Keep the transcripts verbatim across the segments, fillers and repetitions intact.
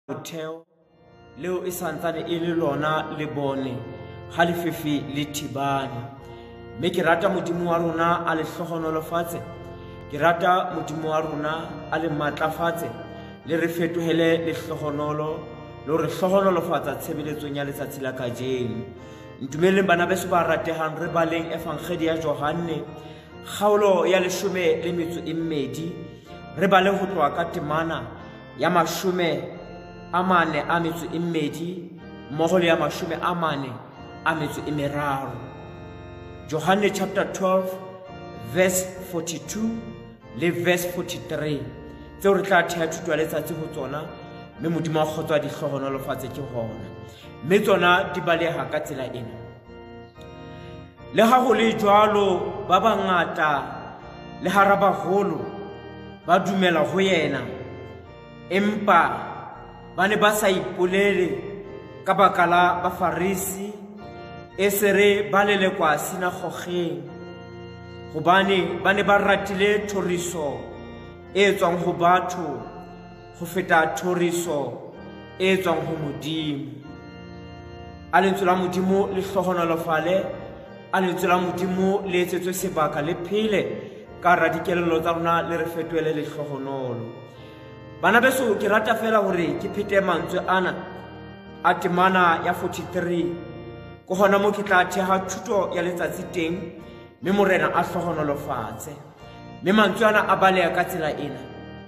Theo leo e santsane e le lona le bone ha le fefe le thibane me ke rata modimo wa rona a le hlohonolofatse ke rata modimo wa rona a le matlafatse le re fetohele le hlohonolo le re hlohonolofatsa tshebeletsong ya letsatsi la kajeno ntumeleng bana beso ba ratehang re baleng evangeli ya Johane kgaolo ya leshome le metso e mmedi re baleng ho tloha ka temana ya mashome a mane a metso e mmedi mmoho le ya mashome a mane a metso e meraro. Johane chapter twelve verse forty-two le verse forty-three tseo re tla theha thuto ya letsatsi ho tsona mme modimo a kgotswa di hlohonolofatse ke hona mme tsona di baleha ka tsela ena. Le ha ho le jwalo ba bangata le hara baholo ba dumela ho yena empa ba ne ba sa ipolele ka baka la bafarisi e sere ba lelekwa sinagogeng hobane ba ne ba ratile thoriso e tswang ho batho ho feta thoriso e tswang ho modimo. A lentswe la modimo le hlohonolofale, a lentswe la modimo le etsetswe sebaka le phele ka hara dikelello tsa rona le re fetohele le hlohonolo. Bana beso ke rata fela hore ke phete mantswe ana a temana ya forty-three ko hona mo ke tla theha thuto ya letsatsi teng mme morena a hlohonolofatse mme mantswe ana a baleha ka tsela ena.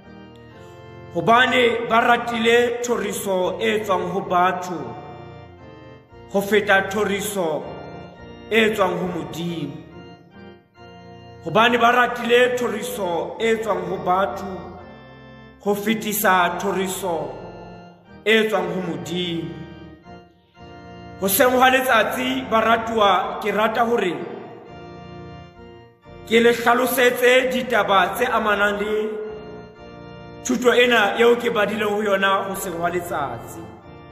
Hobane ba ratile thoriso e tswang ho batho ho feta thoriso e tswang ho modimo. Hobane ba ratile thoriso e tswang ho batho ho fetisa thoriso e tswang ho modimo. Hoseng hwa letsatsi baratuwa ke rata hore ke le hlalosetse ditaba tse amanang le thuto ena eo ke badileng ho yona hoseng hwa letsatsi.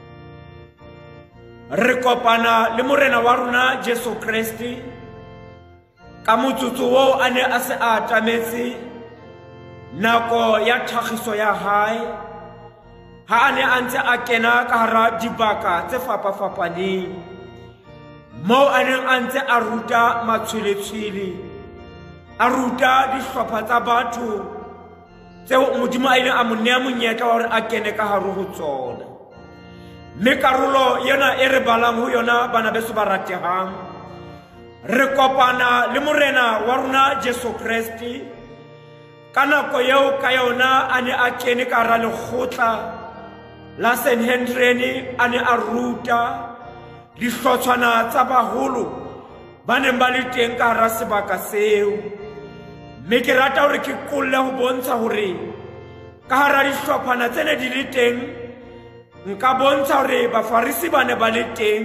Re kopana le morena wa rona Jesu Kriste ka motsotso oo a ne a se a atametse nako ya tlhagiso ya hae ha a ne a ntse a kena ka hara dibaka tse fapafapaneng moo a neng a ntse a ruta matshweletshwele a ruta dihlopha tsa batho tseo modimo a ileng a mo nea monyetla wa hore a kene ka hare ho tsona. Mme karolo yena e re balang ho yona bana beso ba ratehang re kopana le morena wa rona Jesu Kriste ka nako eo ka yona a ne a kene ka hara lekgotla la Sanhedrin a ne a ruta dihlotshwana tsa baholo ba neng ba le teng ka hara sebaka seo. Mme ke rata hore ke qolle ho bontsha hore ka hara dihlophana tsene di le teng nka bontsha hore bafarisi ba ne ba le teng,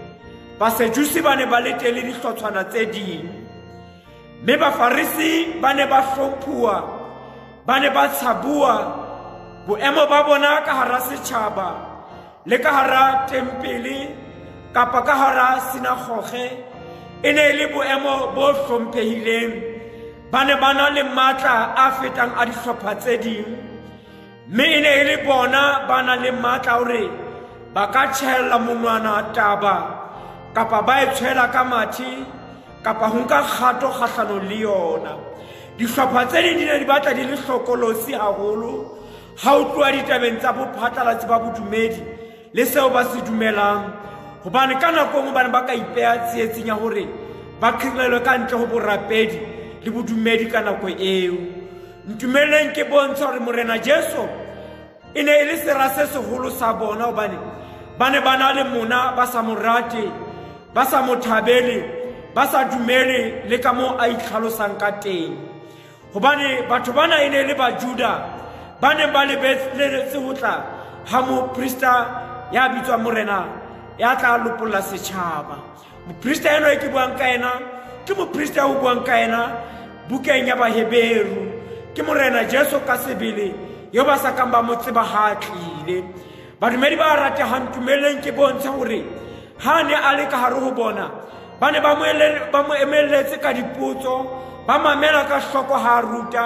basejusi ba ne ba le teng le dihlotshwana tse ding. Mme bafarisi ba ne ba hlomphuwa, ba ne ba tshabua boemo ba bona ka hara setjhaba le ka hara tempele kapa ka hara sinagoge e ne le boemo bo hlomphehileng. Ba ne ba na le matla a fetang a dihlopha tse ding mme e ne e le bona ba na le matla hore ba ka tjhella monwana taba kapa ba e tshwela ka mathi kapa ho nka kgato kgahlano le yona. Dihlopha tse ding di ne di batla di le hlokolosi haholo ha o tloha ditabeng tsa bophatlalatsi ba bodumedi le seo ba se dumelang hobane ka nako engwe bane ba ka ipeha tsietseng ya hore ba qhirelwe ka ntle ho borapedi le bodumedi ka nako eo. Ntumeleng ke bontsha hore morena Jesu e ne e le sera se seholo sa bona hobane ba ne ba na le mona ba sa mo rate, ba sa mo thabele, ba sa dumele le ka moo a itlhalosang ka teng. Hobane batho bana e ne le Bajuda ba ne ba lebetse ho tla ha moprista ya bitswang morena ya tla lopolla setjhaba. Moprista eno e ke buang ka ena ke moprista o buang ka ena bukeng ya Baheberu, ke morena Jesu ka sebele yo ba sa kang ba mo tseba ha tlile. Badumedi ba ratehang tumeleng ke bontsha hore ha ne a le ka hare ho bona ba ne ba mo emelletse ka dipotso ba mamela ka hloko ha ruta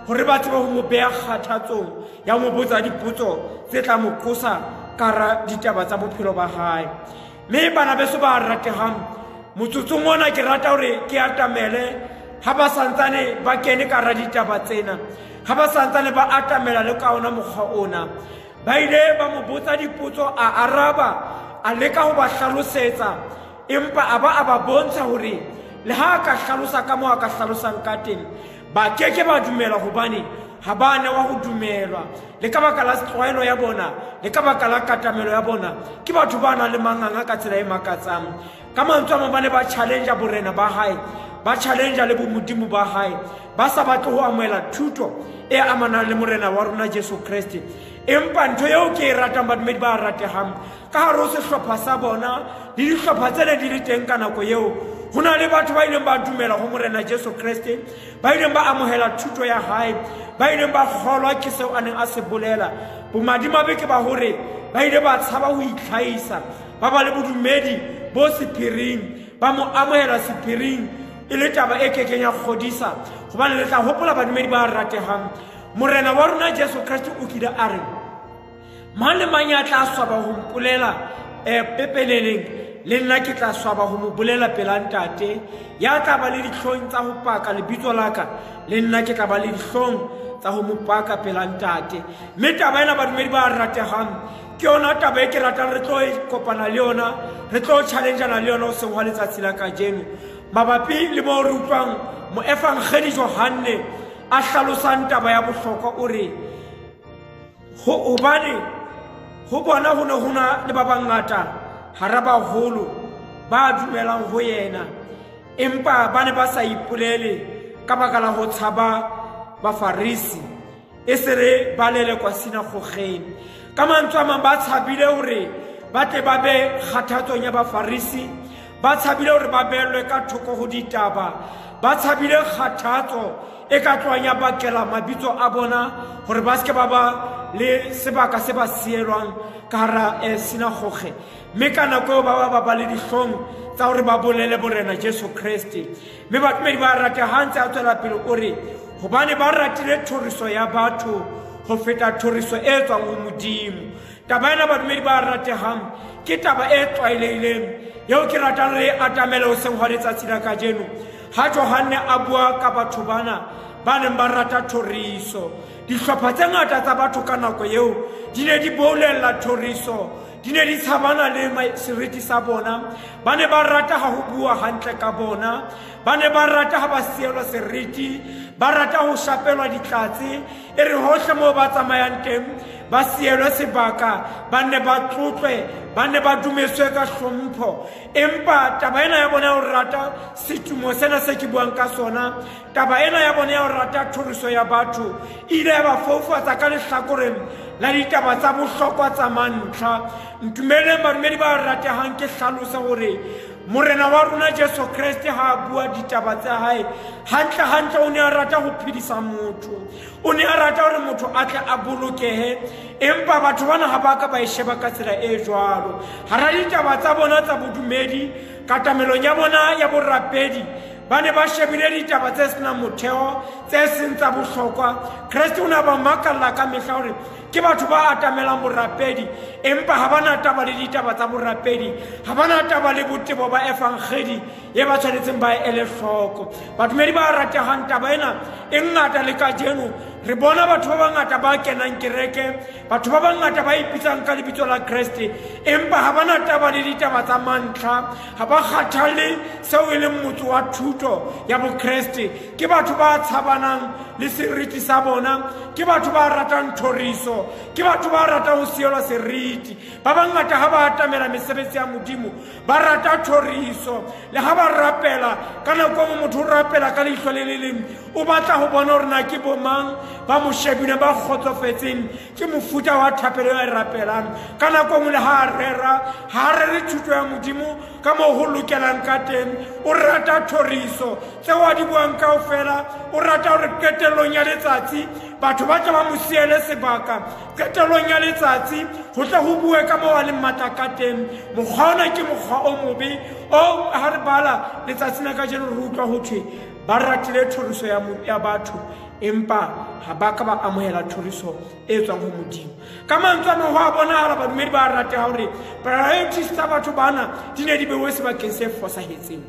hore ba tsebe ho mo beha kgathatsong ya mo botsa dipotso tse tla mo qosa kara ditaba tsa bophelo ba hae. Mme bana beso ba ratehang, motsotsong ona ke rata hore ke atamele ha ba santsane ba kene kara ditaba tsena, ha ba santsane ba atamela le ka ona mokgwa ona. Ba ile ba mo botsa dipotso, a araba, a leka ho ba hlalosetsa, empa a ba a ba bontsha hore le ha ka hlalosa ka moo a ka hlalosang ka teng, ba keke ba dumela hobane ha ba ne wa ho dumelwa. Le ka baka la tlwaelo ya bona, le ka baka la katamelo ya bona, ke batho ba nang le manganga ka tsela e makatsang. Ka mantswe a mang ba ne ba challenge borena ba hae, ba challenge le bomodimo ba hae, ba sa batle ho amohela thuto e amanang le morena wa rona Jesu Kriste. Empa ntho eo ke e ratang badumedi ba ratehang, ka hare ho sehlopha sa bona le dihlopha tsene di le teng ka nako eo, ho na le batho ba ileng ba dumela ho morena Jesu Kriste, ba ileng ba amohela thuto ya hae, ba ileng ba kgolwa ke seo a neng a se bolela. Bomadimabe ke ba hore ba ile ba tshaba ho itlhahisa, ba ba le bodumedi bo sephiring, ba mo amohela sephiring e le taba e kekeng ya kgodisa. Hobane le tla hopola badumedi ba ratehang, morena wa rona Jesu Kriste o kile a re mang le mang ya tla swaba ho mpolela eh, pepeleleng, le nna ke tla swaba ho mo bolela pela ntate. Ya tla ba le dihlong tsa ho paka lebitso la ka, le nna ke tla ba le dihlong tsa ho mo paka pela ntate. Mme taba ena badumedi ba ratehang, ke yona taba e ke ratang re tlo e kopana le yona, re tlo challengeana le yona ho seng hwa letsatsi la kajeno, mabapi le moo re utlwang moefangedi Johanne a hlalosang taba ya bohlokwa o re hobane ho bona ho ne ho na le ba bangata hara baholo ba dumelang ho yena, empa ba ne ba sa ipolele ka baka la ho tshaba Bafarisi, e se re ba lelekwa sinagogeng. Ka mantswe a mang ba tshabile hore ba tle ba be kgathatsong ya Bafarisi, ba tshabile hore ba beelwe ka thoko ho ditaba, ba tshabile kgathatso e ka tloang ya bakela mabitso a bona hore ba seke ba ba le sebaka se ba sielwang ka hara eh, sinagoge. Mme ka nako eo ba ba ba le dihlong tsa hore ba bolele borena Jesu Kriste. Mme badumedi ba ratehang tse a tswela pele o re hobane ba ratile thoriso ya batho ho feta thoriso e tswang ho Modimo. Taba ena badumedi ba ratehang ke taba e tlwaelehileng eo ke ratang re atamele ho seng hwa letsatsi la kajeno. Ha Johanne a bua ka batho bana ba neng ba rata thoriso, dihlopha tse ngata tsa batho ka nako eo di ne di boulella thoriso, di ne di tshabana le seriti sa bona, ba ne ba rata ha ho bua hantle ka bona, ba ne ba rata ha ba sielwa seriti, ba rata ho shapelwa ditlatsi, e re hohle moo ba tsamayang teng ba sielwe sebaka, ba ne ba tlotlwe, ba ne ba dumetswe ka hlompho. Empa taba ena ya bona ya ho rata setumo sena se ke buang ka sona, taba ena ya bona ya ho rata thoriso ya batho, ile ya ba foufatsa ka lehlakoreng la ditaba tsa bohlokwa tsa mantlha. Ntumeleng badumedi ba ratehang ke hlalose hore morena wa rona Jesu Kriste ha a bua ditaba tsa hae, hantle hantle o ne a rata ho phedisa motho, o ne a rata hore motho a tle a bolokehe. Empa batho bana ha ba ka ba e sheba ka tsela e jwalo. Hara ditaba tsa bona tsa bodumedi, katamelong ya bona ya borapedi, ba ne ba shebile ditaba tse senang motheo, tse seng tsa bohlokwa. Kriste o ne a ba makalla ka mehla hore ke batho ba atamelang borapedi, empa ha ba na taba le ditaba tsa borapedi, ha ba na taba le botebo ba efangedi e ba tshwanetseng ba ele hloko. Badumedi ba ratehang, taba ena e ngata le kajeno re bona batho ba bangata ba kenang kereke, batho ba bangata ba ipitsang ka lebitso la Kriste, empa ha ba na taba le ditaba tsa mantlha, ha ba kgathale seo e leng motho wa thuto ya bokreste. Ke batho ba tshabanang le seriti sa bona, ke batho ba ratang thoriso, ke batho ba ratang ho sielwa seriti. Ba bangata ha ba atamela mesebetsi ya Modimo ba rata thoriso, le ha ba rapela ka nako mo motho o rapela ka leihlo le le leng, o batla ho bona hore na ke bomang ba mo shebile ba kgotsofetseng ke mofuta wa thapelo e rapelang. Ka nako nngwe le ha a rera, ha a rere thuto ya Modimo ka moo ho lokelang ka teng, o rata thoriso tseo a di buang kaofela, o rata hore qetellong ya letsatsi batho ba tla ba mo siele sebaka, qetellong ya letsatsi ho tla ho bue ka moo a leng matla ka teng. Mokgwa ona ke mokgwa o mobe o ha re bala letsatsi la kajeno re utlwa ho thwe ba ratile thoriso ya batho, empa ha ba ka ba amohela thoriso e tswang ho Modimo. Ka mantswe a mang ho a bonahala badumedi ba rate hore priorities tsa batho bana di ne di bewe sebakeng se fosahetseng.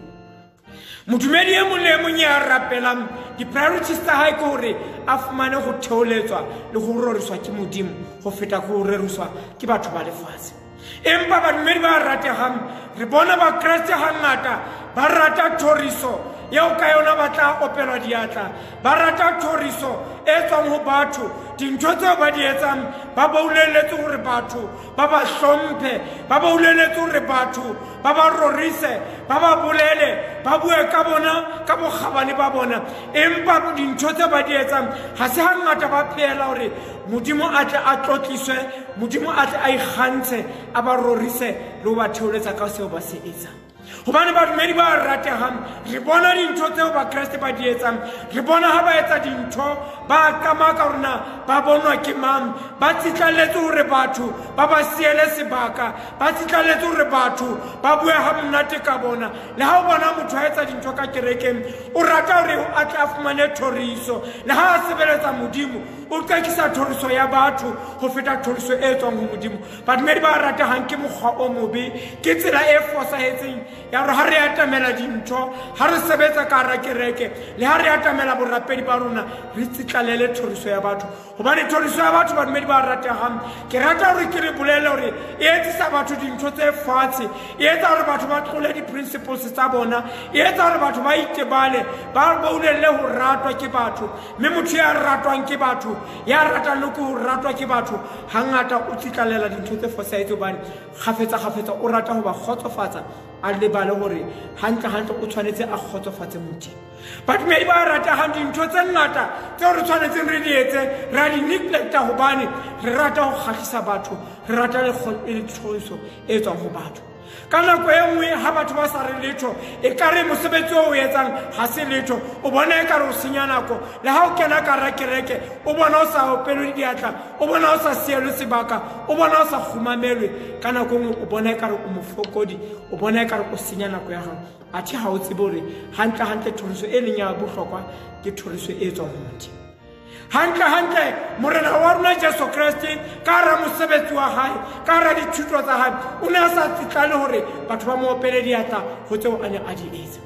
Modumedi e mong le e mong ya rapelang di-priorities tsa hae ke hore a fumane ho theoletswa le ho roriswa ke Modimo ho feta ho reriswa ke batho ba lefatshe. Empa badumedi ba ratehang re bona bakreste hangata ba rata thoriso yeo ka yona ba tla opelwa diatla, ba rata thoriso e tswang ho batho, dintho tseo ba di etsang ba bouleletse hore batho ba ba hlomphe, ba bouleletse hore batho ba ba rorise, ba ba bolele, ba bue ka bona ka bokgabane ba bona. Empa dintho tseo ba di etsang ha se hangata ba phela hore Modimo a tle a tlotliswe, Modimo a tle a ikgantshe, a ba rorise le ho ba theoletsa ka seo ba se etsang. Hobane badumedi ba ratehang re bona dintho tseo bakreste ba di etsang, re bona ha ba etsa dintho ba kamaka rona ba bonwa ke mang, ba tsitlaletse hore batho ba ba siele sebaka, ba tsitlaletse hore batho ba bue ha monate ka bona. Le ha o bona motho a etsa dintho ka kerekeng o rata hore a tle a fumane thoriso, le ha a sebeletsa Modimo o qekisa thoriso ya batho ho feta thoriso e tswang ho Modimo. Badumedi ba ratehang ke mokgwa o mobe, ke tsela e fosahetseng ya re ha re atamela dintho, ha re sebetsa ka hara kereke, le ha re atamela borapedi ba rona re tsitlalele thoriso ya batho. Hobane thoriso ya batho badumedi ba ratehang ke rata hore ke re bolele hore e etsisa batho dintho tse fatshe, e etsa hore batho ba tlole di-principles tsa bona, e etsa hore batho ba itebale, ba boulelle ho ratwa ke batho. Mme motho ya ratwang ke batho, ya ratang le ho ratwa ke batho, hangata o tsitlalela dintho tse fosahetse hobane kgafetsa kgafetsa o rata ho ba kgotsofatsa, a lebale hore hantle hantle o tshwanetse a kgotsofatse Modimo. Badumedi ba ratehang dintho tse ngata tseo re tshwanetseng re di etse ra di neglecta hobane re rata ho kgahlisa batho, re rata le thoriso e tswang ho batho. Ka nako e nngwe ha batho ba sa re letho, e ka re mosebetsi o etsang ha se letho, o bona e ka re o senya nako. Le ha o kena ka hara kereke o bona o sa opelwe diatla, o bona o sa sielwe sebaka, o bona o sa kgumamelwe, ka nako e nngwe o bona e ka re o mofokodi, o bona e ka re o senya nako ya gago. Athe ha o tsebe hore hantle hantle thoriso e leng ya bohlokwa ke thoriso e tswang ho Modimo. Hantle hantle morena wa rona Jesu Kriste ka hara mosebetsi wa hae, ka hara dithuto tsa hae, o ne a sa tsitlale hore batho ba mo opele diatla ho tseo a ne a di etsa.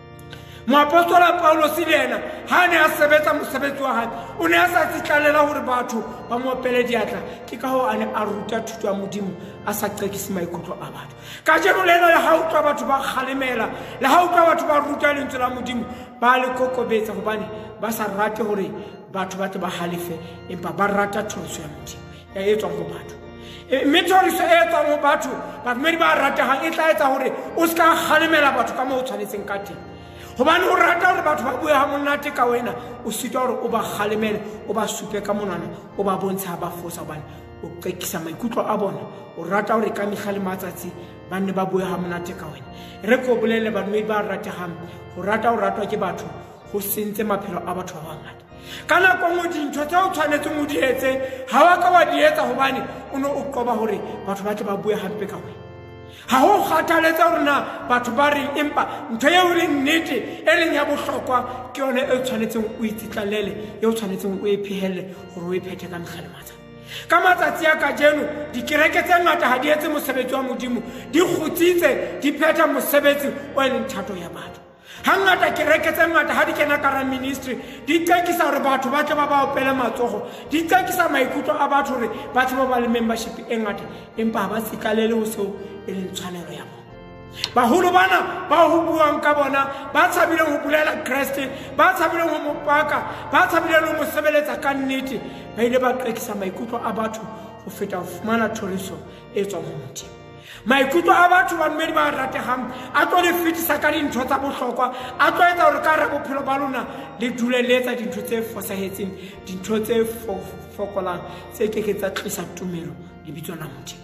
Moapostola Paulos le yena ha ne a sebetsa mosebetsi wa hae, o ne a sa tsitlalela hore batho ba mo opele diatla, ke ka hoo a ne a ruta thuto ya Modimo a sa qekise maikutlo a batho. Ka jeno lena le ha o twa batho ba kgalemela, le ha o twa batho ba ruta lentswe la Modimo, ba le kokobetsa hobane ba sa rate hore batho ba tle ba halefe, empa ba rata thoriso ya Modimo ya e tswang ho batho. Mme thoriso e tswang ho batho badumedi ba ratehang e tla etsa hore o ska kgalemela batho ka moo o tshwanetseng ka teng. Hobane o rata hore batho ba bue ha monate ka wena, o sitwa hore o ba kgalemele, o ba supe ka monana, o ba bontshe ha ba fosa hobane o qekisa maikutlo a bona. O rata hore ka mehla le matsatsi ba nne ba bue ha monate ka wena. Re ko bolele badumedi ba ratehang, ho rata ho ratwa ke batho ho sentse maphelo a batho ba bangata. Ka nako nngwe dintho tseo o tshwanetseng o di etse ha wa ka wa di etsa hobane o ne o qoba hore batho ba tle ba bue hampe ka wena. Ha ho kgathaletsa hore na batho ba reng, empa ntho eo le nnete e leng ya bohlokwa ke yona e tshwanetseng o itsitlalele, e o tshwanetseng o e phehelle hore o e phethe ka mehla le matsatsi. Ka matsatsi a kajeno dikereke tse ngata ha di etse mosebetsi wa Modimo, di kgutsitse di phetha mosebetsi o e leng thato ya batho. Hangata kereke tse ngata ha di kena ka ministry di qekisa hore batho ba tle ba ba opele matsogo, di qekisa maikutlo a batho hore batho ba ba le membership e ngata, empa ha ba tsikalele ho seo e leng tshwanelo ya bona. Baholo bana ba ho buang ka bona ba tshabileng ho bulela Kriste, ba tshabileng ho mopaka, ba tshabileng ho mo sebeletsa ka nnete, ba ile ba qekisa maikutlo a batho ho feta ho fumana thoriso e tswang ho Modimo. Maikutlo a batho badumedi ba ratehang a tlo le fetisa ka dintho tsa bohlokwa, a tlo etsa hore ka hara bophelo ba lona le dule le etsa dintho tse fosahetseng, dintho tse fokolang, tse keke tsa tlisa tumelo lebitsong la Modimo.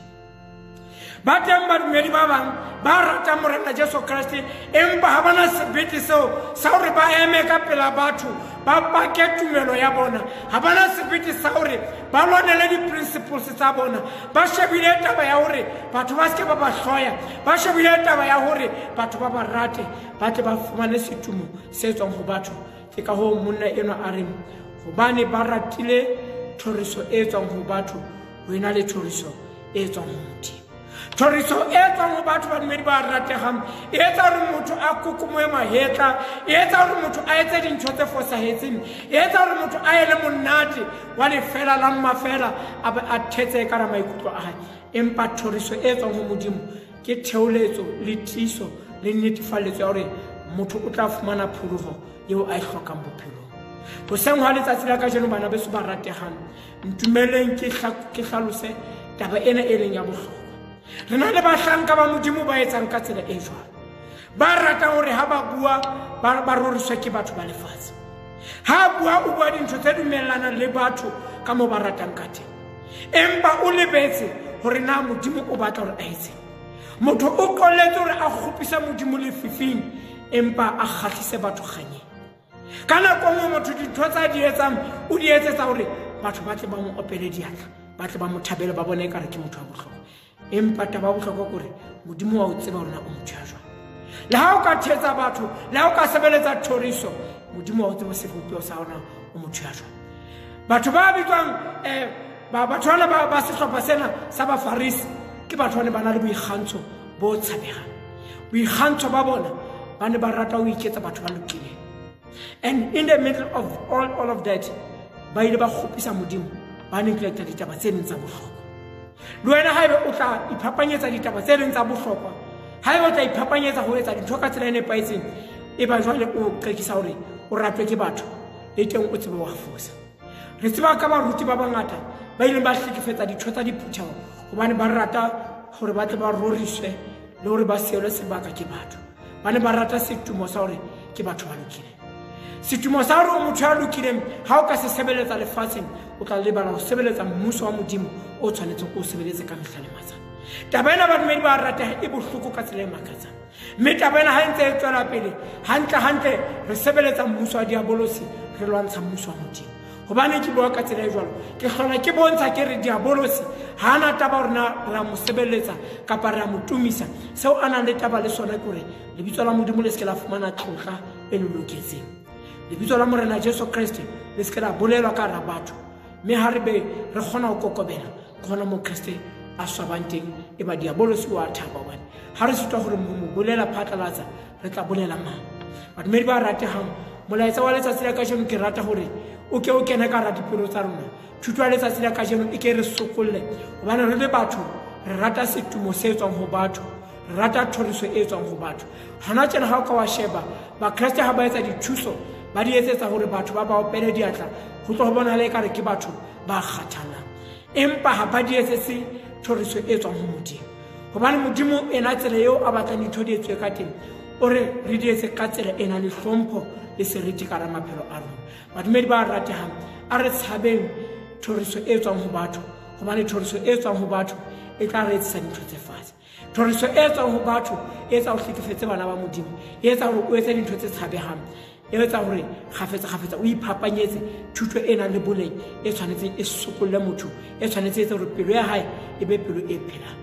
Ba teng badumedi ba bang ba rata morena Jesu Kriste, empa ha bana sebete seo sa hore ba eme ka pela batho ba pake tumelo ya bona, ha bana sebete sa hore ba lwanele di-principles tsa bona, ba shebile taba ya hore batho ba seke ba ba hloya, ba shebile taba ya hore batho ba ba rate, ba tle ba fumane setumo se tswang ho batho. Ke ka hoo monna enwa a reng hobane ba ratile thoriso e tswang ho batho ho ena le thoriso e tswang ho Modimo. Thoriso e tswang ho batho ba dumedi ba ratehang e etsa hore motho a kukumoe mahetla, e etsa hore motho a etse dintho tse fosahetseng, e etsa hore motho a ele monate wa lefela la mmafela a be a thetse ka ra maikutlo a hae. Empa thoriso e tswang ho Modimo ke theoletso le tiiso le netefalletso ya hore motho o tla fumana pholoho eo a e hlokang bophelong. Hoseng hwa letsatsi la kajeno bana beso ba ratehang, ntumeleng ke hlalose taba ena e leng ya bohlokwa. Re na le bahlanka ba Modimo ba etsang ka tsela e jwalo, ba ratang hore ha ba bua ba roriswa ke batho ba lefatshe. Ha bua o bua dintho tse dumellanang le batho ka moo ba ratang ka teng, empa o lebetse hore na Modimo o batla hore a etseng. Motho o qolletse hore a kgopisa Modimo lefifing, empa a kgahlise batho kganyeng. Ka nako nngwe motho dintho tsa di etsang o di etsetsa hore batho ba tle ba mo opele diatla, ba tle ba mo thabele, ba bone ekare ke motho wa bohlokwa. Empa taba ya bohlokwa kore Modimo wa o tseba hore na o motho ya jwang. Le ha o ka thetsa batho, le ha o ka sebeletsa thoriso, Modimo wa o tseba sefopeo sa hona o motho ya jwang. Batho ba bitswang eh ba batho bana ba ba sehlopha sena sa Bafarisi ke batho bana ba na le boikgantsho bo tshabehang. Boikgantsho ba bona ba ne ba rata ho iketsa batho ba lokileng. And in the middle of all, all of that, ba ile ba kgopisa Modimo, ba neglecta ditaba tse neng tsa bohlokwa. Le wena haebe o tla iphapanyetsa ditaba tse leng tsa bohlokwa, haebe o tla iphapanyetsa ho etsa dintho ka tsela e nepahetseng, e ba jwale o qekisa hore o ratwe ke batho, le teng o tsebe wa fosa. Re tseba ka baruti ba bangata ba ile ba hlekefetsa ditho tsa diphutheho hobane ba rata hore ba tle ba roriswe le hore ba seelwe sebaka ke batho. Ba ne ba rata setumo sa hore ke batho ba lokileng. Setumo sa hore o motho ya lokileng ha o ka se sebeletsa lefatsheng, o tla lebala ho sebeletsa mmuso wa Modimo o tshwanetseng o sebeletse ka mehla le matsatsi. Taba ena badumedi ba rateha e bohloko ka tsela e makatsang. Mme taba ena ha e ntse e tswela pele, hantle hantle re sebeletsa mmuso wa diabolosi, re lwantsha mmuso wa Modimo. Hobane ke bua ka tsela e jwalo, ke hlola ke bontsha ke re diabolosi ha ana taba hore na ra mo sebeletsa kapa ra mo tumisa. Seo a nang le taba le sona ke hore lebitso la Modimo le se la fumana tlotla e loketseng. Lebitso la Morena Jesu Kriste le se la bolelwa ka hara batho, mme ha re be re kgona ho kokobela khona mo Kriste a swabang teng, e ba diabolosi wa thaba hobane ha re sitwa hore mo bolela phatlalatsa re tla bolela mang. Badumedi ba ratehang, molaetsa wa letsatsi la kajeno ke rata hore o ke o kene ka hara dipelo tsa rona. Thuto ya letsatsi la kajeno e ke re sokolle hobane re le batho re rata setumo se tswang ho batho, re rata thoriso e tswang ho batho. Hana tjena ha o ka wa sheba ba Kriste ha ba etsa dithuso, ba di etsetsa hore batho ba ba opele diatla, ho tlo bona le ekare ke batho ba kgathalang. Empa ha ba di etsetse thoriso e tswang ho Modimo, hobane Modimo ena tsela eo a batlang dintho di etswe ka teng, o re re di etse ka tsela ena le hlompho le seriti ka hara maphelo a rona. Badumedi ba ratehang, a re tshabeng thoriso e tswang ho batho, hobane thoriso e tswang ho batho e tla re etsetsa dintho tse fatshe. Thoriso e tswang ho batho e etsa ho hlekefetse bana ba Modimo, e etsa hore o etse dintho tse tshabehang, e etsa hore kgafetsa kgafetsa o iphapanyetse thuto e nang le boleng e tshwanetseng e sokolle motho, e tshwanetseng e hore pelo ya hae e be pelo e phelang.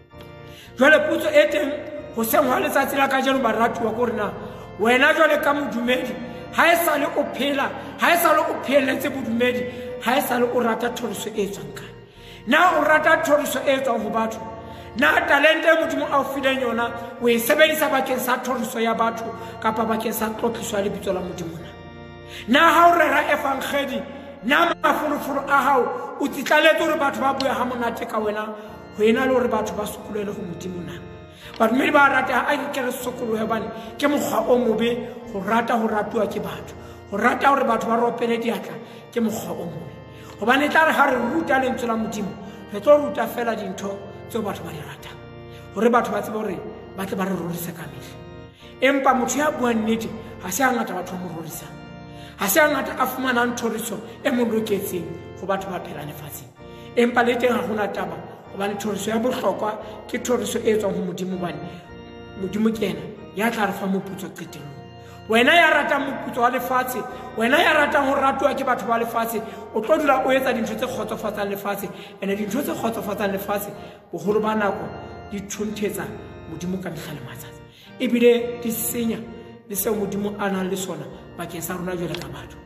Jwale potso e teng hoseng hwa letsatsi la kajeno baratuwa ko re na wena jwale ka modumedi, ha e sale o phela, ha e sale o pheletse bodumedi, ha e sale o rata thoriso e tswang kae? Na o rata thoriso e tswang ho batho? Na talente e Modimo a o fileng yona o e sebedisa bakeng sa thoriso ya batho kapa bakeng sa tlotliso ya lebitso la Modimo na? Na ha o rera efankgedi, na mafolofolo a hao o tsitlaletse hore batho ba bua ha monate ka wena, ho ena le hore batho ba sokolele ho Modimo na? Badumedi ba rata a ke re sokolohe bane ke mokgwa o mobe ho rata ho ratuwa ke batho, ho rata hore batho ba ropele diatla ke mokgwa o mobe. Hobane tla re ha re ruta lentswe la Modimo, re tlo ruta fela dintho tseo batho ba di ratang, hore batho ba tsebe hore ba tle ba re rorise ka mehla. Empa motho ya buang nnete ha se hangata batho ba mo rorisang, ha se hangata a fumanang thoriso e mo loketseng ho batho ba phelang lefatsheng. Empa le teng ha hona taba, hobane thoriso ya bohlokwa ke thoriso e tswang ho Modimo, bane Modimo ke yena ya tla re fa moputso qetellong. Wena ya ratang moputso wa lefatshe, wena ya ratang ho ratuwa ke batho ba lefatshe, o tlo dula o etsa dintho tse kgotsofatsang lefatshe, ene dintho tse kgotsofatsang lefatshe boholo ba nako di thunthetsa Modimo ka mehla le matsatsi, ebile di senya le seo Modimo a nang le sona bakeng sa rona jwale ka batho.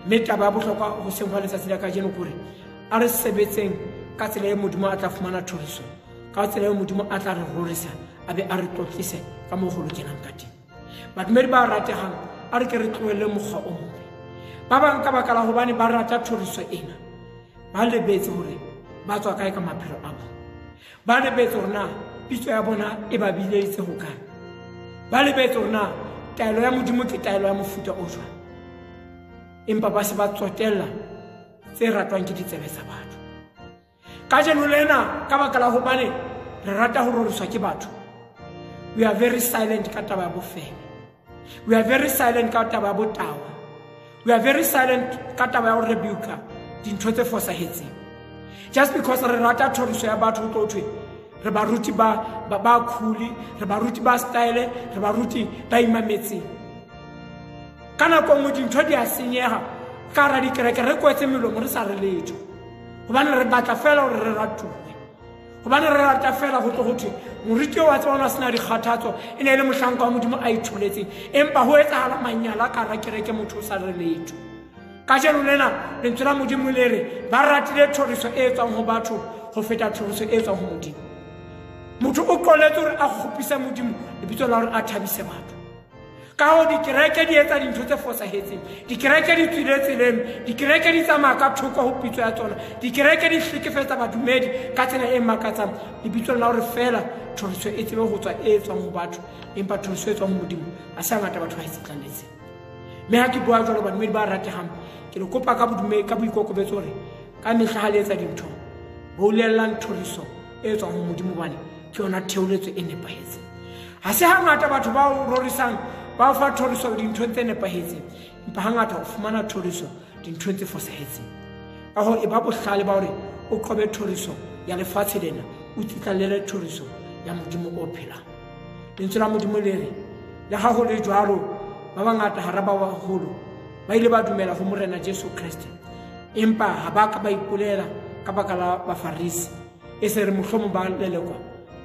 mme taba ya bohlokwa go seng gwa letsatsi la kajeno kore a re sebetseng ka tsela e modimo a tla fumana thoriso, ka tsela e modimo a tla re rorisa, a be a re tlotlise ka moo go lokelang ka teng. Badumedi ba rategang, a re ke re tlohelle mokgwa o mobe. Ba bang ka baka la hobane ba rata thoriso ena, ba lebetse hore ba tswa kae ka maphelo a bona, ba lebetse hore na pitso ya bona e ba bileditse ho kae, ba lebetse hore na taelo ya modimo ke taelo ya mofuta o jwang, empa ba se ba tsotella tse ratwang ke ditsebe tsa batho. Kajeno lena ka baka la hobane re rata ho roriswa ke batho, we are very silent ka taba ya bofelo, we are very silent ka taba ya botawa, we are very silent ka taba ya ho rebuka dintho tse fosahetseng. Just because re rata thoriso ya batho ho tlothwe re ba ruti ba ba khuli, re ba ruti ba style, re ba ruti ba imametseng. Kana ko mo dintho di a senyega ka ra dikereke re kwetse melomo re sa re letho, gobane re batla fela hore re ratuwe, gobane re rata fela go tlo gotwe moriti o wa tsona sena dikgathatso e ne le mohlanka wa modimo a itholetseng, empa ho etsahala manyala ka ra kereke motho o sa re letho. Kajeno lena lentswe la modimo le re ba ratile thoriso e tswang ho batho go feta thoriso e tswang ho modimo. Motho o qoletse hore a kgopisa modimo lebitso la hore a thabise batho. Ka ho dikereke di etsa dintho tse fosahetseng, dikereke di tswile tseleng, dikereke di tsamaya ka thoko ho pitso ya tsona, dikereke di hlekefetsa badumedi ka tsela e makatsang lebitso la hore fela thoriso e tsebe ho tswa e tswang ho batho, empa thoriso e tswang ho modimo a sa ngata batho ba itshitlalletseng. Me ha ke bua jwalo badumedi ba ratehang, ke le kopa ka bodumedi ka boikokobetso hore ka mehla ha le etsa dintho bo lellang thoriso e tswang ho modimo, bane ke yona theoletso e nepahetseng. Ha se hangata batho ba o rorisang ba fa thoriso dintho tse nepahetseng, empa hangata o fumana thoriso dintho tse fosahetseng. Ka ho e ba bohlale ba hore o qobe thoriso ya lefatshe lena, o tsitlallele thoriso ya modimo o phelang. Lentswe la modimo le re le ha ho le jwalo ba bangata hara ba baholo ba ile ba dumela ho morena Jesu Kriste, empa ha ba ka ba ipolela ka baka la bafarisi e se re mohlomo ba lelekwa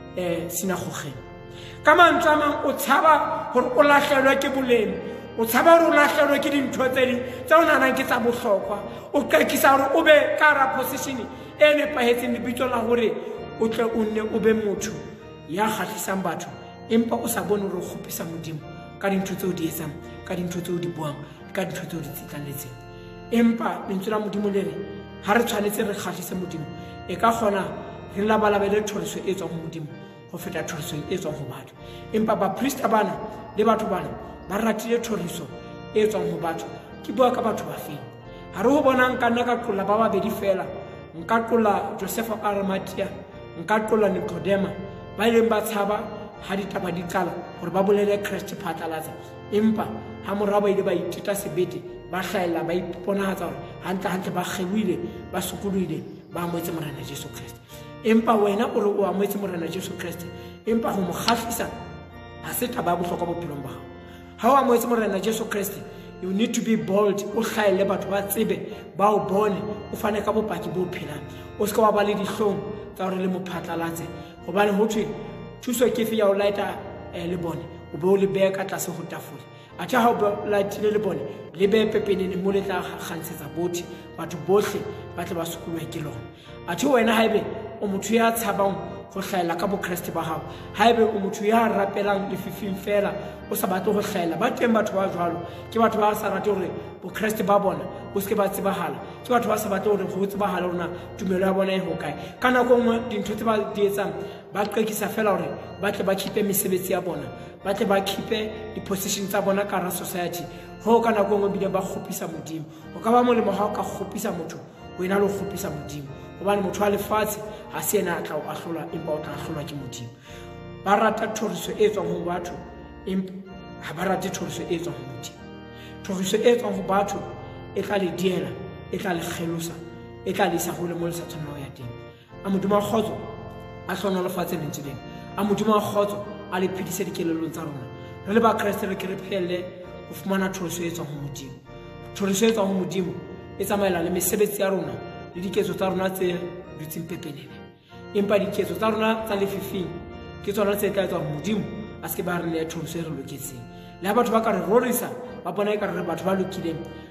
eh sinagogeng. Ka mantswe a mang o tshaba hore o lahlelwe ke boleng, o tshaba hore o lahlelwe ke dintho tse ding tse o nahanang ke tsa bohlokwa, o qekisa hore o be ka hara position e nepahetseng lebitso la hore o tle o nne o be motho ya kgahlisang batho, empa o sa bone hore o kgopisa modimo ka dintho tseo di etsang, ka dintho tseo di buang, ka dintho tseo di tsitlalletseng. Empa lentswe la modimo le re ha re tshwanetse re kgahlise modimo, e ka kgona re labalabele thoriso e tswang ho modimo go feta thoriso e tswang ho batho. Empa baprista bana le batho bana ba ratile thoriso e tswang ho batho. Ke bua ka batho ba feng? Ha re ho bonang ka nna ka qolla ba babedi fela, nka qolla Joseph wa Arimathea, nka qolla Nicodemus, ba ileng ba tshaba ha ditaba di qala hore ba bolele Kriste phatlalatsa, empa ha morao ba ile ba iteta sebete, ba hlaela ba iponahatsa hore hantle hantle ba kgewile, ba sokoloile, ba amoetse morena Jesu Kriste. Empa wena o re o amoetse morena Jesu Kriste, empa ho mo kgahlisa ha se taba ya bohlokwa bophelong ba hao. Ha o amoetse morena Jesu Kriste, you need to be bold, o hlaele batho ba tsebe, ba o bone, o fane ka bopaki bo phelang, o se ka wa ba le dihlong tsa hore le mo phatlalatse, hobane ho thwe thuso ke fe ya o laeta le bone o be o le beha ka tlase ho tafole, athe ha o laetile le bone le behe pepenene mo le tla kgantshetsa botlhe, batho bohle ba tle ba sokolwe ke lona. Athe wena haebe o motho ya tshabang go hlaela ka bokreste ba hao, haebe o motho ya rapelang lefifing fela o sa batle go hlaela, ba teng batho ba jwalo, ke batho ba sa rate hore bokreste ba bona o se ke ba tsebahala, ke batho ba sa batle hore go tsebahala rona tumelo ya bona e hokae. Ka nako nngwe dintho tse ba di etsang ba qekisa fela hore ba tle ba khipe mesebetsi ya bona, ba tle ba khipe di-position tsa bona ka hara society, ho ka nako nngwe bile ba kgopisa modimo. Ho ka ba molemo ha o ka kgopisa motho wena le ho kgopisa modimo, hobane motho wa lefatshe ha se yena a tla o ahlola, empa o tla ahlolwa ke modimo. Ba rata thoriso e tswang ho batho, empa ha ba rate thoriso e tswang ho modimo. Thoriso e tswang ho batho e tla le diela, e tla le kgelosa, e tla le isa hole mo le sa tshwanelang ya teng. A modimo a kgotso a hlonolofatse lentswe lena, a modimo a kgotso a le phedise dikelellong tsa rona. Re le ba Kreste re ke re phehelle ho fumana thoriso e tswang ho modimo. Thoriso e tswang ho modimo e tsamaela le mesebetsi ya rona le diketso tsa rona tse dutseng pepenene, empa diketso tsa rona tsa lefifing ke tsona tse tla etsang modimo a se ke ba re le thoriso e re loketseng. Le ha batho ba ka re rorisa ba bona e ka re batho ba lokileng,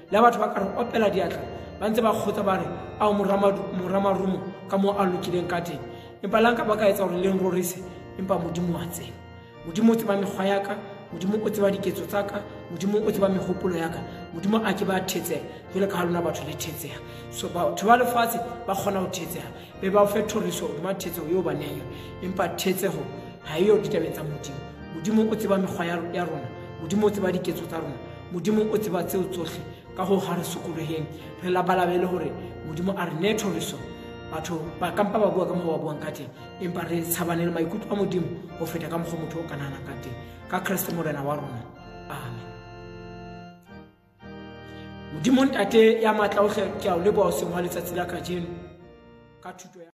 la batho ba ka re opela diatla ba ntse ba kgotsa ba re a moramarumo ka mo a lokileng ka teng empa la nka ba ka etsa gore le nrorise empa modimo wa tsena modimo o tseba mekgwa ya ka modimo o tseba diketso tsa ka modimo o tseba megopolo ya ka modimo a ke ba thetsega jwale ka ha lona batho le thetsega so batho ba lefatshe ba kgona ho thetsega be ba o fe thoriso hodima thetsego eo ba neyo empa thetsego ha eyo ditabeng tsa modimo modimo o tseba mekgwa ya rona modimo o tseba diketso tsa rona modimo o tseba tseo tsohle ka ho ha re sokoloheng re labalabele hore modimo a re ne thoriso batho ba kampa ba bua ka mo ba buang ka teng empa re tshabanele maikutlo a modimo ho feta ka mokgwa motho o ka nahanang ka teng ka Kriste morena wa rona amen modimo ntate ya matla ohle ke a o leboha o seng wa letsatsi la kajeno ka thuto ya